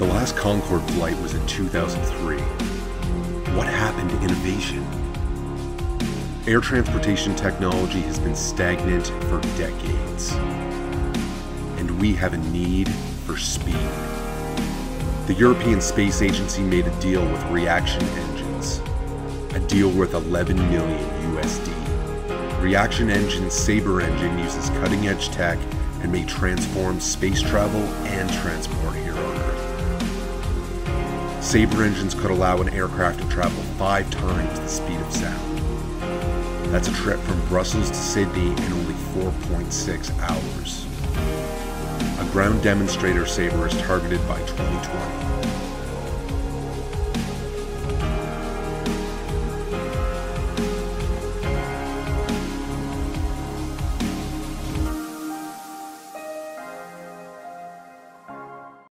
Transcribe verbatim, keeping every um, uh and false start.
The last Concorde flight was in two thousand three. What happened to innovation? Air transportation technology has been stagnant for decades, and we have a need for speed. The European Space Agency made a deal with Reaction Engines, a deal worth eleven million U S D. Reaction Engine's Sabre engine uses cutting-edge tech and may transform space travel and transport here on Earth. Sabre engines could allow an aircraft to travel five times the speed of sound. That's a trip from Brussels to Sydney in only four point six hours. A ground demonstrator Sabre is targeted by twenty twenty.